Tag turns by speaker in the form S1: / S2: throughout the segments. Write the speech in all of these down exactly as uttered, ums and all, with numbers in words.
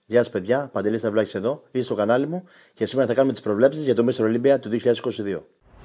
S1: Γεια σας παιδιά, Παντελής Σταυλάκης εδώ, είστε στο κανάλι μου και σήμερα θα κάνουμε τις προβλέψεις για το μίστερ Olympia του δύο χιλιάδες είκοσι δύο.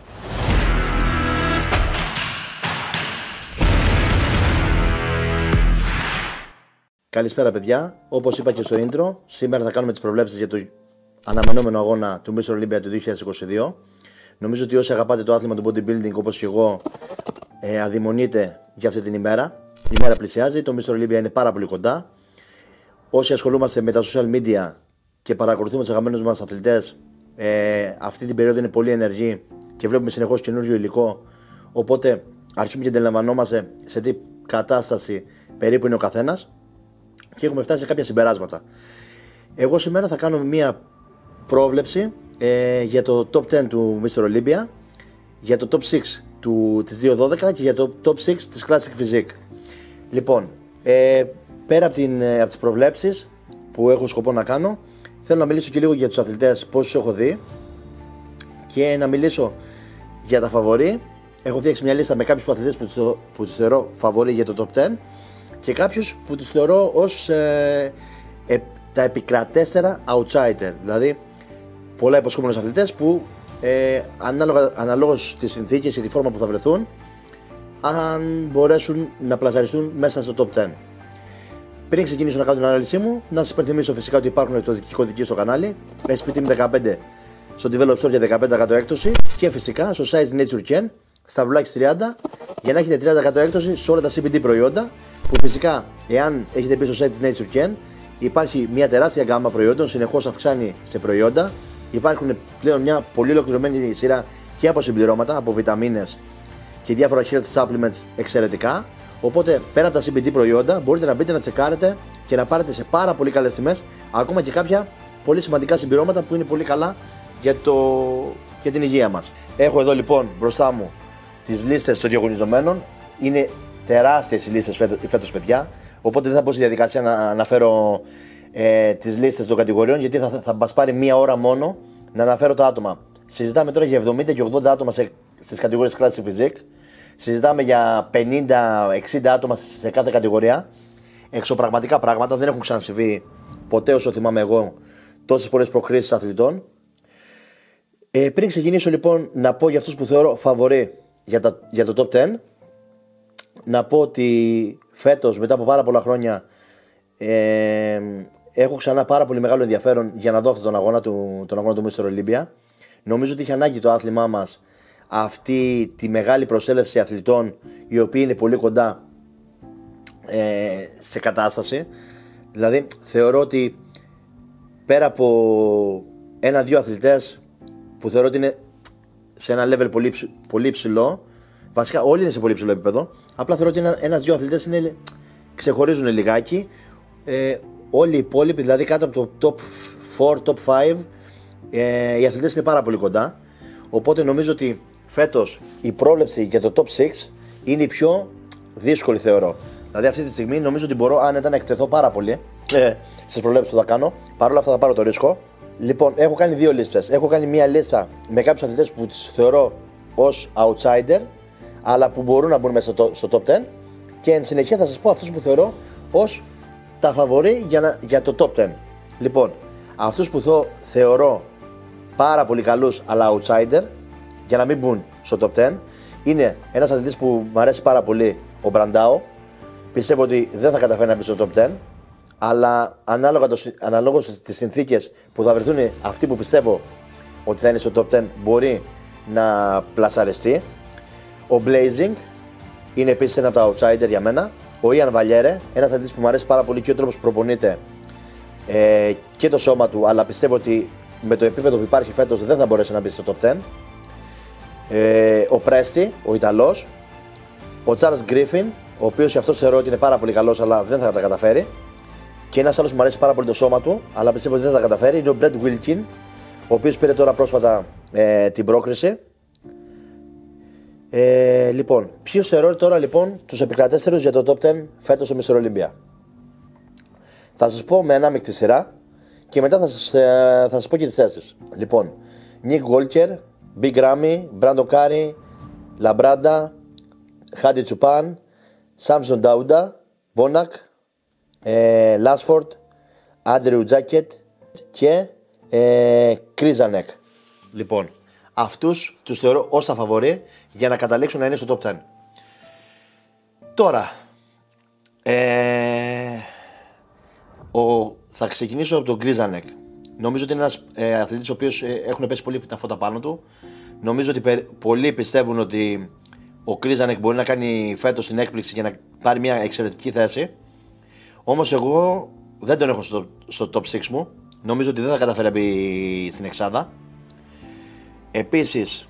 S1: Καλησπέρα παιδιά, όπως είπα και στο intro, σήμερα θα κάνουμε τις προβλέψεις για το αναμενόμενο αγώνα του μίστερ Olympia του δύο χιλιάδες είκοσι δύο. Νομίζω ότι όσοι αγαπάτε το άθλημα του bodybuilding όπως και εγώ, ε, αδειμονείτε για αυτή την ημέρα. Η μέρα πλησιάζει, το μίστερ Olympia είναι πάρα πολύ κοντά. Όσοι ασχολούμαστε με τα social media και παρακολουθούμε τους αγαπημένους μας αθλητές, ε, αυτή την περίοδο είναι πολύ ενεργή και βλέπουμε συνεχώς καινούργιο υλικό. Οπότε αρχίζουμε και αντιλαμβανόμαστε σε τι κατάσταση περίπου είναι ο καθένας και έχουμε φτάσει σε κάποια συμπεράσματα. Εγώ σήμερα θα κάνω μία πρόβλεψη ε, για το top δέκα του μίστερ Olympia, για το top έξι του, της δύο δώδεκα και για το top έξι της Classic Physique. Λοιπόν, ε, πέρα από, την, από τις προβλέψεις που έχω σκοπό να κάνω, θέλω να μιλήσω και λίγο για τους αθλητές, πόσους έχω δει και να μιλήσω για τα φαβορί. Έχω φτιάξει μια λίστα με κάποιους αθλητές που τους, που τους θεωρώ φαβορί για το top δέκα και κάποιους που τους θεωρώ ως ε, ε, τα επικρατέστερα outsider, δηλαδή πολλά υποσχόμενους αθλητές που ε, ανάλογα, αναλόγως στις συνθήκες και τη φόρμα που θα βρεθούν, αν μπορέσουν να πλασαριστούν μέσα στο top δέκα. Πριν ξεκινήσω να κάνω την ανάλυση μου, να σας υπενθυμίσω φυσικά ότι υπάρχουν το κωδικοί στο κανάλι, ες πι τι εμ δεκαπέντε στο Develop Store για δεκαπέντε τοις εκατό έκπτωση και φυσικά στο Size Nature Ken στα Vlogs τριάντα για να έχετε τριάντα τοις εκατό έκπτωση σε όλα τα σι μπι ντι προϊόντα, που φυσικά εάν έχετε πει στο Size Nature Ken υπάρχει μια τεράστια γκάμα προϊόντων, συνεχώς αυξάνει σε προϊόντα. Υπάρχουν πλέον μια πολύ ολοκληρωμένη σειρά και από συμπληρώματα, από βιταμίνες και διάφορα health supplements εξαιρετικά. Οπότε πέρα από τα σι μπι ντι προϊόντα μπορείτε να μπείτε να τσεκάρετε και να πάρετε σε πάρα πολύ καλές τιμές ακόμα και κάποια πολύ σημαντικά συμπληρώματα που είναι πολύ καλά για, το... για την υγεία μας. Έχω εδώ λοιπόν μπροστά μου τις λίστες των διαγωνιζομένων. Είναι τεράστιες οι λίστες φέτος παιδιά, οπότε δεν θα μπω στη διαδικασία να αναφέρω ε, τις λίστες των κατηγοριών, γιατί θα, θα μας πάρει μία ώρα μόνο να αναφέρω τα άτομα. Συζητάμε τώρα για εβδομήντα και ογδόντα άτομα σε, στις κατηγορίες Classic Physique. Συζητάμε για πενήντα εξήντα άτομα σε κάθε κατηγορία. Εξωπραγματικά πράγματα, δεν έχουν ξανασυμβεί ποτέ όσο θυμάμαι εγώ τόσες πολλές προκρίσεις αθλητών. Ε, πριν ξεκινήσω λοιπόν να πω για αυτούς που θεωρώ φαβορί για, τα, για το top δέκα, να πω ότι φέτος μετά από πάρα πολλά χρόνια ε, έχω ξανά πάρα πολύ μεγάλο ενδιαφέρον για να δω αυτόν τον αγώνα του, τον αγώνα του μίστερ Olympia. Νομίζω ότι είχε ανάγκη το άθλημά μας αυτή τη μεγάλη προσέλευση αθλητών οι οποίοι είναι πολύ κοντά ε, σε κατάσταση. Δηλαδή θεωρώ ότι πέρα από ένα-δύο αθλητές που θεωρώ ότι είναι σε ένα level πολύ, πολύ ψηλό, βασικά όλοι είναι σε πολύ ψηλό επίπεδο, απλά θεωρώ ότι ένα, ένας-δύο αθλητές είναι, ξεχωρίζουν λιγάκι. ε, όλοι οι υπόλοιποι, δηλαδή κάτω από το top φορ, top πέντε, ε, οι αθλητές είναι πάρα πολύ κοντά. Οπότε νομίζω ότι φέτος η πρόβλεψη για το top έξι είναι η πιο δύσκολη θεωρώ. Δηλαδή αυτή τη στιγμή νομίζω ότι μπορώ, αν ήταν να εκτεθώ πάρα πολύ ε, στις προβλέψεις που θα κάνω, παρόλα αυτά θα πάρω το ρίσκο. Λοιπόν, έχω κάνει δύο λίστες. Έχω κάνει μία λίστα με κάποιους αθλητές που τους θεωρώ ως outsider, αλλά που μπορούν να μπουν μέσα στο, στο top δέκα, και εν συνεχεία θα σας πω αυτούς που θεωρώ ως τα φαβορί για, να, για το top δέκα. Λοιπόν, αυτούς που θω, θεωρώ πάρα πολύ καλούς αλλά outsider για να μην μπουν στο top δέκα είναι ένας αθλητής που μου αρέσει πάρα πολύ, ο Μπραντάο. Πιστεύω ότι δεν θα καταφέρει να μπει στο top δέκα, αλλά ανάλογα το, αναλόγως στις συνθήκες που θα βρεθούν αυτοί που πιστεύω ότι θα είναι στο top δέκα μπορεί να πλασαριστεί. Ο Blazing είναι επίσης ένα από τα outsider για μένα. Ο Ian Valiere, ένας αθλητής που μου αρέσει πάρα πολύ και ο τρόπος που προπονείται ε, και το σώμα του, αλλά πιστεύω ότι με το επίπεδο που υπάρχει φέτος δεν θα μπορέσει να μπει στο top δέκα. Ε, ο Presti, ο Ιταλός. Ο Charles Griffin, ο οποίος και αυτός θεωρώ ότι είναι πάρα πολύ καλός, αλλά δεν θα τα καταφέρει. Και ένας άλλος που μου αρέσει πάρα πολύ το σώμα του, αλλά πιστεύω ότι δεν θα τα καταφέρει, είναι ο Brett Wilkin, ο οποίος πήρε τώρα πρόσφατα ε, την πρόκριση. Ε, λοιπόν, ποιους θεωρώ τώρα λοιπόν τους επικρατέστερους για το top δέκα φέτος στο μίστερ Olympia. Θα σας πω με ανάμεικτη σειρά και μετά θα σας, ε, θα σας πω και τις θέσεις. Λοιπόν, Nick Walker, Big Ramy, Brandon Curry, Labrada, Hadi Choopan, Samson Dauda, Bonac, ε, Lasford, Andrew Jacket και ε, Krizanek. Λοιπόν, αυτούς τους θεωρώ ως τα φαβορί για να καταλήξουν να είναι στο top δέκα. Τώρα, ε, ο, θα ξεκινήσω από τον Krizanek. Νομίζω ότι είναι ένας ε, αθλητής ο οποίος ε, έχουν πέσει πολύ τα φώτα πάνω του. Νομίζω ότι πε, πολλοί πιστεύουν ότι ο Krizanek μπορεί να κάνει φέτος την έκπληξη για να πάρει μια εξαιρετική θέση. Όμως εγώ δεν τον έχω στο, στο top έξι μου. Νομίζω ότι δεν θα καταφέρει να μπει στην εξάδα. Επίσης,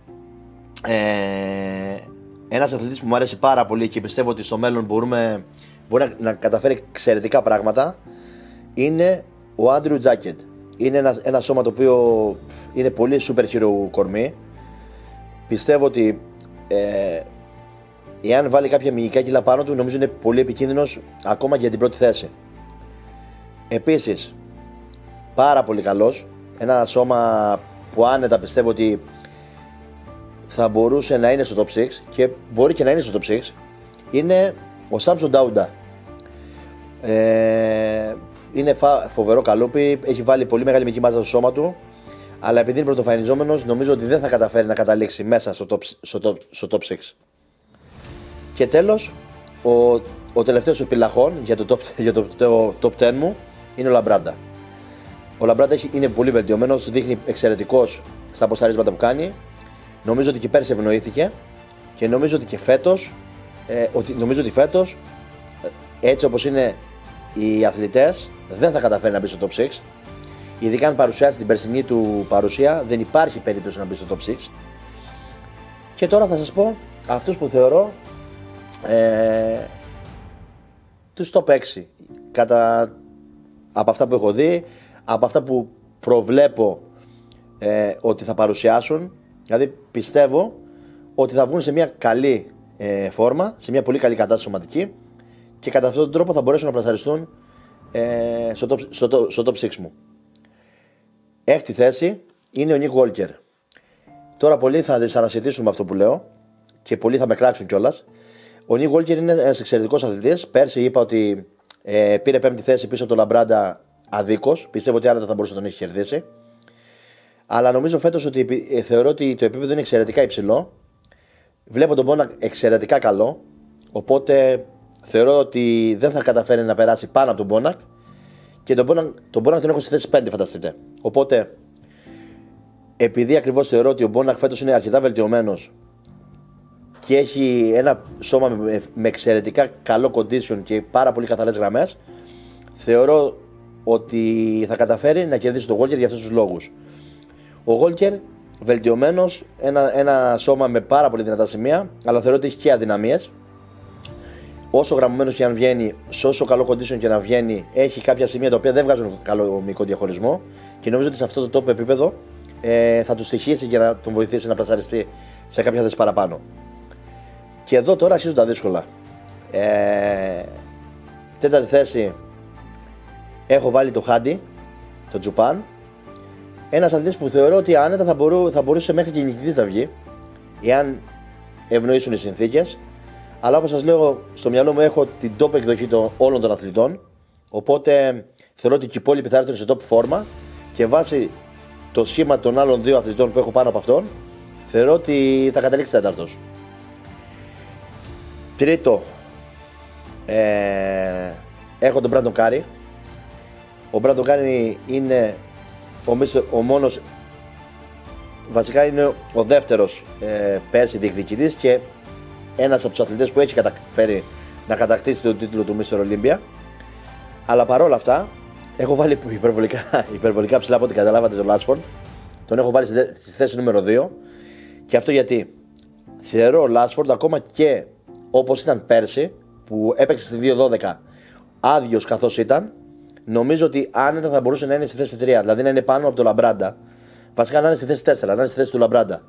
S1: ε, ένας αθλητής που μου αρέσει πάρα πολύ και πιστεύω ότι στο μέλλον μπορούμε, μπορεί να, να καταφέρει εξαιρετικά πράγματα είναι ο Andrew Jacket. Είναι ένα, ένα σώμα το οποίο είναι πολύ super hero κορμί. Πιστεύω ότι ε, εάν βάλει κάποια μυϊκά κιλά πάνω του, νομίζω είναι πολύ επικίνδυνος ακόμα και για την πρώτη θέση. Επίσης, πάρα πολύ καλός. Ένα σώμα που άνετα πιστεύω ότι θα μπορούσε να είναι στο top έξι και μπορεί και να είναι στο top έξι. Είναι ο Samson Dauda. Ε, είναι φοβερό καλούπι, έχει βάλει πολύ μεγάλη μυϊκή μάζα στο σώμα του, αλλά επειδή είναι πρωτοφανιζόμενος, νομίζω ότι δεν θα καταφέρει να καταλήξει μέσα στο top, στο top, στο top έξι. Και τέλος, ο, ο τελευταίος επιλαχών για το top, για το, το top δέκα μου είναι ο Λαμπράντα. Ο Λαμπράντα είναι πολύ βελτιωμένος, δείχνει εξαιρετικός στα αποσταρίσματα που κάνει. Νομίζω ότι και πέρσι ευνοήθηκε και νομίζω ότι και φέτος, ε, ότι, νομίζω ότι φέτος, έτσι όπως είναι οι αθλητές, δεν θα καταφέρει να μπει στο top έξι. Ειδικά αν παρουσιάσει την περσινή του παρουσία, δεν υπάρχει περίπτωση να μπει στο top έξι. Και τώρα θα σας πω αυτούς που θεωρώ ε, τους top έξι. Κατά, από αυτά που έχω δει, από αυτά που προβλέπω ε, ότι θα παρουσιάσουν. Δηλαδή πιστεύω ότι θα βγουν σε μια καλή ε, φόρμα, σε μια πολύ καλή κατάσταση σωματική και κατά αυτόν τον τρόπο θα μπορέσουν να πλασαριστούν ε, στο, top, στο, top, στο top έξι μου. Έκτη θέση είναι ο Nick Walker. Τώρα πολλοί θα δυσανασυντήσουν με αυτό που λέω και πολλοί θα με κράξουν κιόλας. Ο Nick Walker είναι ένας εξαιρετικός αθλητής. Πέρσι είπα ότι ε, πήρε πέμπτη θέση πίσω από τον Λαμπράντα αδίκως. Πιστεύω ότι άρα θα μπορούσε να τον έχει κερδίσει. Αλλά νομίζω φέτος ότι ε, θεωρώ ότι το επίπεδο είναι εξαιρετικά υψηλό. Βλέπω τον Μπόνακ εξαιρετικά καλό. Οπότε θεωρώ ότι δεν θα καταφέρει να περάσει πάνω από τον Μπόνακ. Και τον Μπόνακ τον, τον έχω στη θέση πέντε, φανταστείτε. Οπότε, επειδή ακριβώς θεωρώ ότι ο Μπόνακ φέτος είναι αρκετά βελτιωμένος και έχει ένα σώμα με, με εξαιρετικά καλό condition και πάρα πολύ καθαρές γραμμές, θεωρώ ότι θα καταφέρει να κερδίσει τον Walker για αυτούς τους λόγους. Ο Walker βελτιωμένος, ένα, ένα σώμα με πάρα πολύ δυνατά σημεία, αλλά θεωρώ ότι έχει και αδυναμίες. Όσο γραμμωμένος και αν βγαίνει, σε όσο καλό condition και να βγαίνει, έχει κάποια σημεία τα οποία δεν βγάζουν καλό μυϊκό διαχωρισμό και νομίζω ότι σε αυτό το top επίπεδο ε, θα του στοιχήσει για να τον βοηθήσει να πλασαριστεί σε κάποια θέση παραπάνω. Και εδώ τώρα αρχίζουν τα δύσκολα. Ε, τέταρτη θέση έχω βάλει το Χάντι, το Τζουπάν. Ένας αθλητής που θεωρώ ότι άνετα θα, μπορού, θα μπορούσε μέχρι και νικητής να βγει, εάν ευνοήσουν οι συνθήκες. Αλλά όπως σας λέω, στο μυαλό μου έχω την top εκδοχή των όλων των αθλητών. Οπότε θεωρώ ότι και οι υπόλοιποι θα έρθουν σε top φόρμα και βάσει το σχήμα των άλλων δύο αθλητών που έχω πάνω από αυτόν, θεωρώ ότι θα καταλήξει τέταρτος. Τρίτο, ε, έχω τον Μπράντον Κάρι. Ο Μπράντον Κάρι είναι ο, ο μόνος, βασικά είναι ο δεύτερος ε, πέρσι διεκδικητής και ένας από τους αθλητές που έχει καταφέρει να κατακτήσει τον τίτλο του μίστερ Olympia. Αλλά παρόλα αυτά έχω βάλει υπερβολικά, υπερβολικά ψηλά από ό,τι καταλάβατε τον Λάτσφορντ. Τον έχω βάλει στη θέση νούμερο δύο. Και αυτό γιατί θεωρώ ο Λάτσφορντ ακόμα και όπως ήταν πέρσι, που έπαιξε στη δύο δώδεκα άδειος καθώς ήταν, νομίζω ότι άνετα θα μπορούσε να είναι στη θέση τρία. Δηλαδή να είναι πάνω από τον Λαμπράντα. Βασικά να είναι στη θέση τέσσερα, να είναι στη θέση του Λαμπράντα.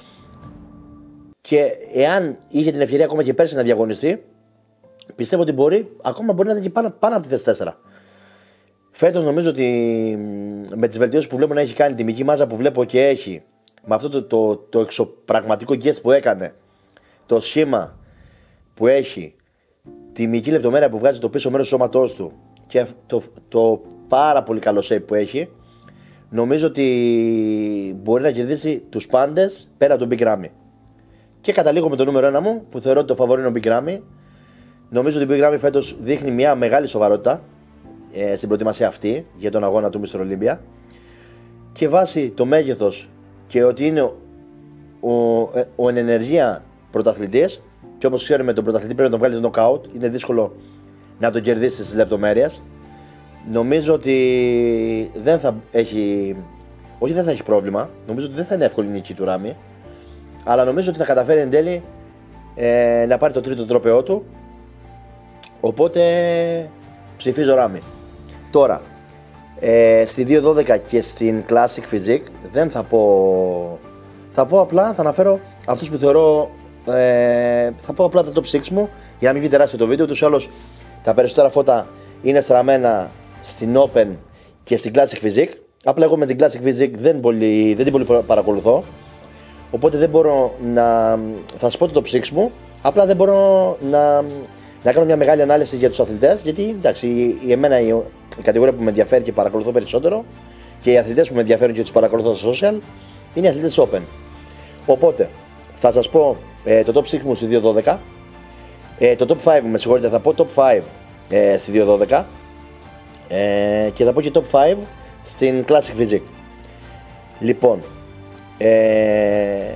S1: Και εάν είχε την ευκαιρία ακόμα και πέρσι να διαγωνιστεί, πιστεύω ότι μπορεί, ακόμα μπορεί να είναι και πάνω, πάνω από τη θέση τέσσερα. Φέτος νομίζω ότι με τις βελτιώσεις που βλέπω να έχει κάνει, τη μυϊκή μάζα που βλέπω και έχει, με αυτό το, το, το εξωπραγματικό guest που έκανε, το σχήμα που έχει, τη μυϊκή λεπτομέρεια που βγάζει το πίσω μέρος του σώματός του και το, το πάρα πολύ καλό shape που έχει. Νομίζω ότι μπορεί να κερδίσει τους πάντες πέρα από τον Big Ramy. Και καταλήγω με το νούμερο ένα μου, που θεωρώ ότι το φαβορί είναι ο Big Ramy. Νομίζω ότι ο Big Ramy φέτος δείχνει μια μεγάλη σοβαρότητα ε, στην προετοιμασία αυτή για τον αγώνα του μίστερ Olympia. Και βάσει το μέγεθος και ότι είναι ο, ο, ο εν ενεργεία πρωταθλητής, και όπως ξέρουμε τον πρωταθλητή πρέπει να τον βγάλεις knockout, είναι δύσκολο να τον κερδίσεις στις λεπτομέρειες. Νομίζω ότι δεν θα έχει, όχι δεν θα έχει πρόβλημα, νομίζω ότι δεν θα είναι εύκολη η νίκη του Ramy, αλλά νομίζω ότι θα καταφέρει εν τέλει ε, να πάρει το τρίτο τρόπαιό του, οπότε ψηφίζω Ramy. Τώρα, ε, στη δύο δώδεκα και στην Classic Physique δεν θα πω, θα πω απλά, θα αναφέρω αυτούς που θεωρώ, ε, θα πω απλά τα top έξι μου για να μην βγει τεράστιο το βίντεο, τους άλλους τα περισσότερα φώτα είναι στραμμένα στην Open και στην Classic Physique. Απλά εγώ με την Classic Physique δεν, πολύ, δεν την πολύ παρακολουθώ, οπότε δεν μπορώ να, θα σας πω το top έξι μου, απλά δεν μπορώ να, να κάνω μια μεγάλη ανάλυση για τους αθλητές, γιατί εντάξει, η, η, εμένα η, η κατηγορία που με ενδιαφέρει και παρακολουθώ περισσότερο και οι αθλητές που με ενδιαφέρουν και τους παρακολουθώ στα social είναι οι αθλητές Open. Οπότε θα σας πω ε, το top έξι μου στη δύο δώδεκα, ε, το top πέντε με συγχωρείτε, θα πω top πέντε ε, στη δύο δώδεκα ε, και θα πω και top πέντε στην Classic Physique. Λοιπόν, ε,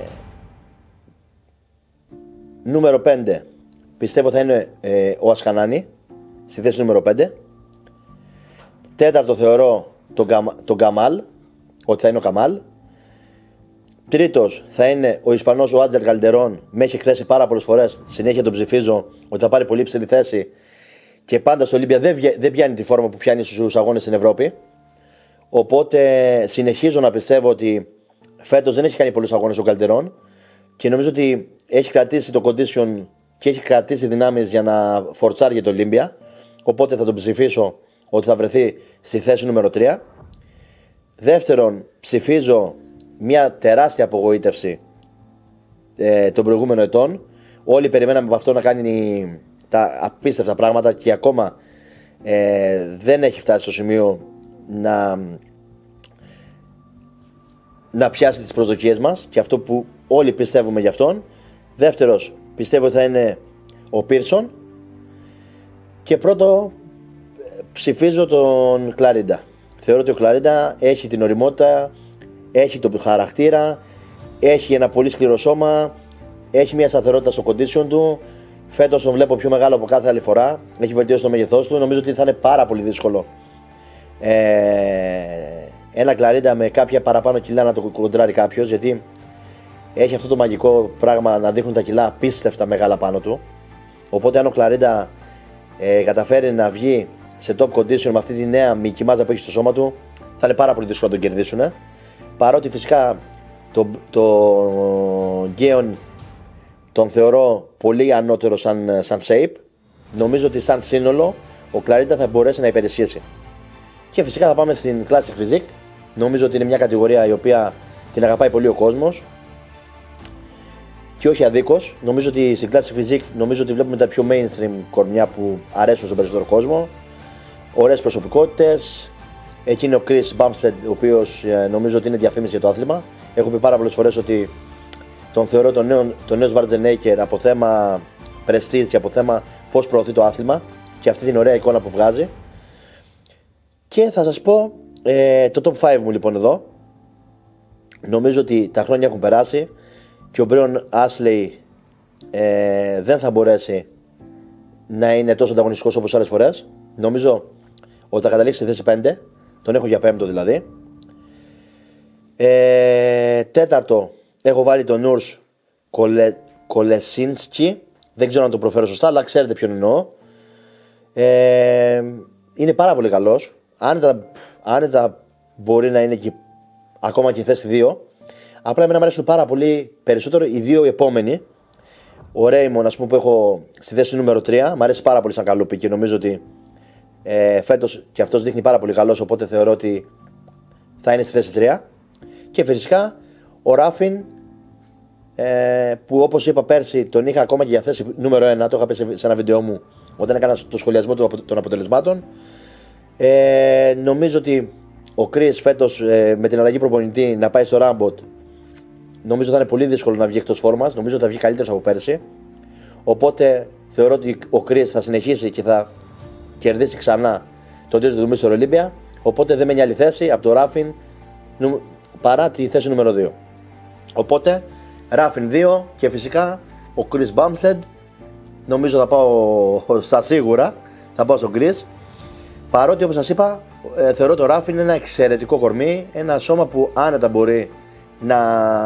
S1: νούμερο πέντε πιστεύω θα είναι ε, ο Ασχανάνη στη θέση νούμερο πέντε. Τέταρτο θεωρώ τον, Καμ, τον Καμάλ, ότι θα είναι ο Καμάλ. Τρίτος θα είναι ο Ισπανός ο Άντζελ Καλντερόν, με έχει εκθέσει πάρα πολλές φορές, συνέχεια τον ψηφίζω ότι θα πάρει πολύ ψηλή θέση και πάντα στο Olympia δεν, δεν πιάνει τη φόρμα που πιάνει στους αγώνες στην Ευρώπη. Οπότε συνεχίζω να πιστεύω ότι φέτος δεν έχει κάνει πολλούς αγώνες ο Καλντερόν και νομίζω ότι έχει κρατήσει το condition και έχει κρατήσει δυνάμεις για να φορτσάρει για το Olympia. Οπότε θα τον ψηφίσω ότι θα βρεθεί στη θέση νούμερο τρία. Δεύτερον, ψηφίζω μια τεράστια απογοήτευση ε, των προηγούμενων ετών. Όλοι περιμέναμε από αυτό να κάνει τα απίστευτα πράγματα και ακόμα ε, δεν έχει φτάσει στο σημείο να, να πιάσει τις προσδοκίες μας και αυτό που όλοι πιστεύουμε γι' αυτόν. Δεύτερος, πιστεύω ότι θα είναι ο Πίρσον. Και πρώτο, ψηφίζω τον Κλαρίντα. Θεωρώ ότι ο Κλαρίντα έχει την ωριμότητα, έχει το χαρακτήρα, έχει ένα πολύ σκληρό σώμα, έχει μια σταθερότητα στο condition του. Φέτος τον βλέπω πιο μεγάλο από κάθε άλλη φορά, έχει βελτιώσει το μέγεθός του. Νομίζω ότι θα είναι πάρα πολύ δύσκολο ε, ένα Κλαρίντα με κάποια παραπάνω κιλά να το κοντράρει κάποιος, γιατί έχει αυτό το μαγικό πράγμα να δείχνουν τα κιλά απίστευτα μεγάλα πάνω του. Οπότε αν ο Κλαρίντα ε, καταφέρει να βγει σε top condition με αυτή τη νέα μυϊκή μάζα που έχει στο σώμα του, θα είναι πάρα πολύ δύσκολο να τον κερδίσουν. Παρότι φυσικά το, το Γκέον τον θεωρώ πολύ ανώτερο σαν, σαν shape, νομίζω ότι σαν σύνολο ο Κλαρίντα θα μπορέσει να υπερισχύσει. Και φυσικά θα πάμε στην Classic Physique. Νομίζω ότι είναι μια κατηγορία η οποία την αγαπάει πολύ ο κόσμος και όχι αδίκως. Νομίζω ότι στην Classic Physique νομίζω ότι βλέπουμε τα πιο mainstream κορμιά που αρέσουν στον περισσότερο κόσμο. Ωραίες προσωπικότητες. Εκεί είναι ο Chris Bumstead, ο οποίος ε, νομίζω ότι είναι διαφήμιση για το άθλημα. Έχω πει πάρα πολλές φορές ότι τον θεωρώ τον νέο, τον νέο Schwarzenegger από θέμα prestige και από θέμα πώς προωθεί το άθλημα και αυτή την ωραία εικόνα που βγάζει. Και θα σας πω ε, το top πέντε μου λοιπόν εδώ. Νομίζω ότι τα χρόνια έχουν περάσει και ο Brian Ashley ε, δεν θα μπορέσει να είναι τόσο ανταγωνιστικός όπως άλλες φορές. Νομίζω ότι θα καταλήξει στη θέση πέντε. Τον έχω για πέμπτο δηλαδή. Ε, τέταρτο έχω βάλει τον Urs Κολε, Κολεσίνσκι. Δεν ξέρω αν το προφέρω σωστά, αλλά ξέρετε ποιον εννοώ. Ε, είναι πάρα πολύ καλός. Άνετα, άνετα μπορεί να είναι και ακόμα και η θέση δύο. Απλά εμένα μου αρέσουν πάρα πολύ περισσότερο οι δύο επόμενοι. Ο Ρέιμον, ας πούμε, που έχω στη θέση νούμερο τρία, μου αρέσει πάρα πολύ σαν καλούπι και νομίζω ότι ε, φέτος και αυτός δείχνει πάρα πολύ καλός, οπότε θεωρώ ότι θα είναι στη θέση τρία. Και φυσικά ο Ράφιν, ε, που όπως είπα πέρσι τον είχα ακόμα και για θέση νούμερο ένα, το είχα πει σε ένα βίντεο μου όταν έκανα το σχολιασμό των αποτελεσμάτων. Ε, νομίζω ότι ο Chris φέτος ε, με την αλλαγή προπονητή να πάει στο Ράμποτ, νομίζω θα είναι πολύ δύσκολο να βγει εκτός φόρμας. Νομίζω ότι θα βγει καλύτερος από πέρσι. Οπότε θεωρώ ότι ο Chris θα συνεχίσει και θα κερδίσει ξανά τον τίτλο του μίστερ Olympia. Οπότε δεν μένει άλλη θέση από το Ράφιν παρά τη θέση νούμερο δύο. Οπότε Ράφιν δύο και φυσικά ο Chris Bumstead. Νομίζω θα πάω στα σίγουρα, θα πάω στον Chris. Παρότι όπως σας είπα, ε, θεωρώ το Ράφιν ένα εξαιρετικό κορμί, ένα σώμα που άνετα μπορεί να,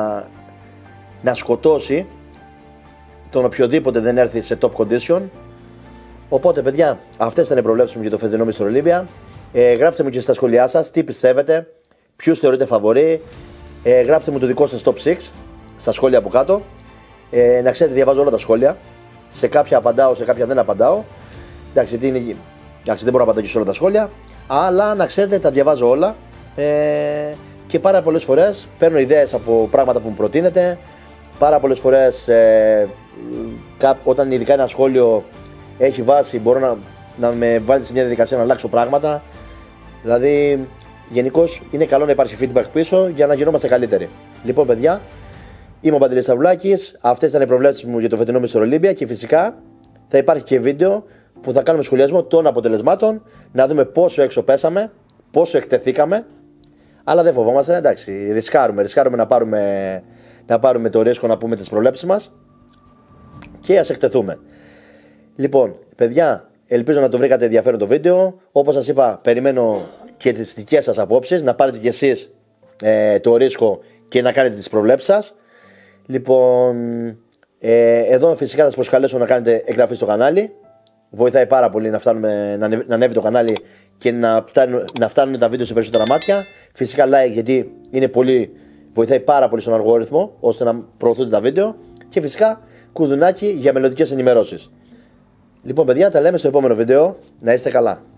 S1: να σκοτώσει τον οποιοδήποτε δεν έρθει σε top condition. Οπότε παιδιά, αυτές ήταν οι προβλέψεις μου για το φετινό μίστερ Olympia. Ε, γράψτε μου και στα σχόλιά σας τι πιστεύετε, ποιους θεωρείτε φαβορί. Ε, γράψτε μου το δικό σας top έξι στα σχόλια από κάτω. Ε, να ξέρετε, διαβάζω όλα τα σχόλια. Σε κάποια απαντάω, σε κάποια δεν απαντάω. Εντάξει, τι είναι, εντάξει, δεν μπορώ να απαντάω και σε όλα τα σχόλια. Αλλά να ξέρετε, τα διαβάζω όλα. Ε, και πάρα πολλές φορές παίρνω ιδέες από πράγματα που μου προτείνετε. Πάρα πολλές φορές, ε, κά, όταν ειδικά ένα σχόλιο έχει βάση, μπορώ να, να με βάλετε σε μια διαδικασία να αλλάξω πράγματα. Δηλαδή, γενικώς είναι καλό να υπάρχει feedback πίσω για να γινόμαστε καλύτεροι. Λοιπόν, παιδιά, είμαι ο Παντελής Σταυλάκης. Αυτές ήταν οι προβλέψεις μου για το φετινό μίστερ Olympia και φυσικά θα υπάρχει και βίντεο που θα κάνουμε σχολιασμό των αποτελεσμάτων, να δούμε πόσο έξω πέσαμε, πόσο εκτεθήκαμε. Αλλά δεν φοβόμαστε, εντάξει, ρισκάρουμε, ρισκάρουμε να πάρουμε, να πάρουμε το ρίσκο να πούμε τις προβλέψεις μας και ας εκτεθούμε. Λοιπόν, παιδιά, ελπίζω να το βρήκατε ενδιαφέρον το βίντεο. Όπως σας είπα, περιμένω και τις δικές σας απόψεις, να πάρετε κι εσείς ε, το ρίσκο και να κάνετε τις προβλέψεις σας. Λοιπόν, ε, εδώ φυσικά θα σας προσκαλέσω να κάνετε εγγραφή στο κανάλι. Βοηθάει πάρα πολύ να, φτάνουμε, να, ανέβει, να ανέβει το κανάλι και να φτάνουν, να φτάνουν τα βίντεο σε περισσότερα μάτια. Φυσικά like, γιατί είναι πολύ, βοηθάει πάρα πολύ στον αλγόριθμο ώστε να προωθούνται τα βίντεο. Και φυσικά κουδουνάκι για μελλοντικές ενημερώσεις. Λοιπόν παιδιά, τα λέμε στο επόμενο βίντεο. Να είστε καλά.